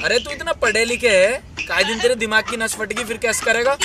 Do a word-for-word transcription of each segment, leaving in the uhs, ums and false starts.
अरे तू इतना पढ़े लिखे है, काहे दिन तेरे दिमाग की नस फट गई, फिर कैसे करेगा?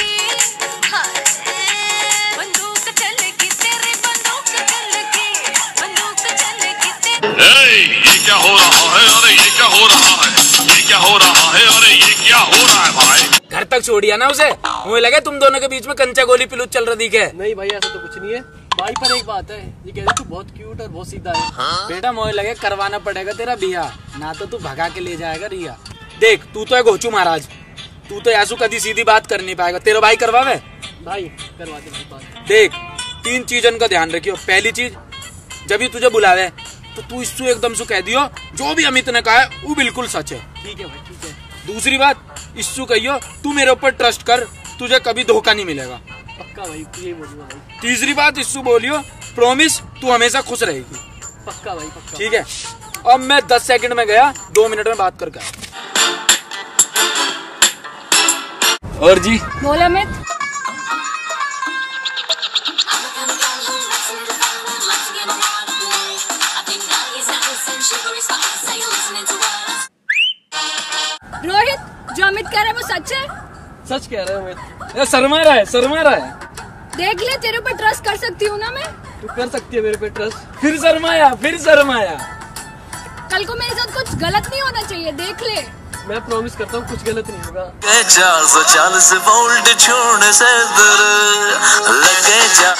ये क्या हो रहा है? अरे ये क्या हो रहा है? ये क्या हो रहा है? अरे ये क्या हो रहा है भाई? घर तक छोड़िया ना उसे, मुझे लगे तुम दोनों के बीच में कंचा गोली पिलूच चल रही है। नहीं भाई ऐसा तो कुछ नहीं है भाई, पर एक बात है, ये कह रहे तू बहुत क्यूट और बहुत सीधा है। हाँ? बेटा मुझे लगे करवाना पड़ेगा तेरा बिया, ना तो तू भगा के ले जाएगा रिया। देख तू तो है घोचू महाराज, तू तो यासू कभी सीधी बात कर नहीं पाएगा, तेरा भाई करवावे। भाई करवा दे भाई बात। देख तीन चीजों का ध्यान रखियो। पहली चीज, जब भी तुझे बुलावे तो तू इससे एकदम से कह दियो जो भी अमित ने कहा है वो बिल्कुल सच है। ठीक है भाई ठीक है। दूसरी बात, इससे कहियो तू मेरे ऊपर ट्रस्ट कर, तुझे कभी धोखा नहीं मिलेगा। पक्का भाई, ये बोलूंगा भाई। तीसरी बात, इससे बोलियो प्रॉमिस तू हमेशा खुश रहेगी। पक्का भाई पक्का। ठीक है, अब मैं दस सेकंड में गया, दो मिनट में बात करके। और जी बोला मैं रोहित, जो अमित कह रहा है वो सच है? सच कह रहे हो अमित? ये शर्मा रहा है, शर्मा रहा है। देख ले, तेरे ऊपर ट्रस्ट कर सकती हूँ ना मैं। तू कर सकती है मेरे पे ट्रस्ट। फिर शर्माया, फिर शर्माया। कल को मेरे साथ कुछ गलत नहीं होना चाहिए, देख ले। मैं प्रॉमिस करता हूँ कुछ गलत नहीं होगा। चार सौ चालीस वोल्ट छोड़ने से लगे जा।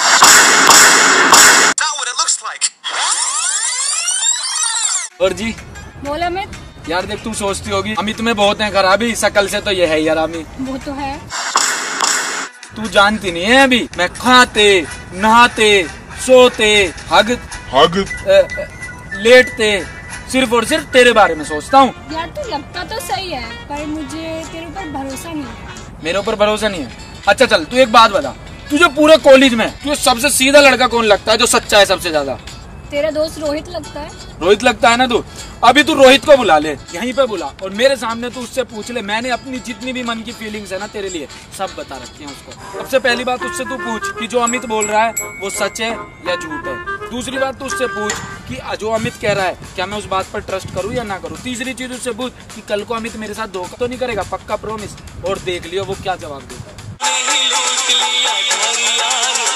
और जी बोला मैं यार, देख तू सोचती होगी अमित में बहुत है खराबी, शकल से तो ये है यार अमित। वो तो है। तू जानती नहीं है, अभी मैं खाते नहाते सोते हग हग लेटते सिर्फ और सिर्फ तेरे बारे में सोचता हूँ। यार तू लगता तो सही है, पर मुझे तेरे ऊपर भरोसा नहीं है। मेरे ऊपर भरोसा नहीं है? अच्छा चल तू एक बात बता, तुझे पूरे कॉलेज में तुझे सबसे सीधा लड़का कौन लगता है, जो सच्चा है सबसे ज्यादा? तेरा दोस्त रोहित लगता है। रोहित लगता है ना तू? अभी तू रोहित को बुला ले, यहीं पे बुला, और मेरे सामने तू उससे पूछ ले। मैंने अपनी जितनी भी मन की फीलिंग्स है ना तेरे लिए सब बता रखी हैं उसको। सबसे पहली बात उससे तू पूछ कि जो अमित बोल रहा है वो सच है या झूठ है। दूसरी बात तू उससे पूछ कि जो अमित कह रहा है क्या मैं उस बात पर ट्रस्ट करूँ या ना करूँ। तीसरी चीज उससे पूछ कि कल को अमित मेरे साथ धोखा तो नहीं करेगा, पक्का प्रॉमिस। और देख लियो वो क्या जवाब देता है।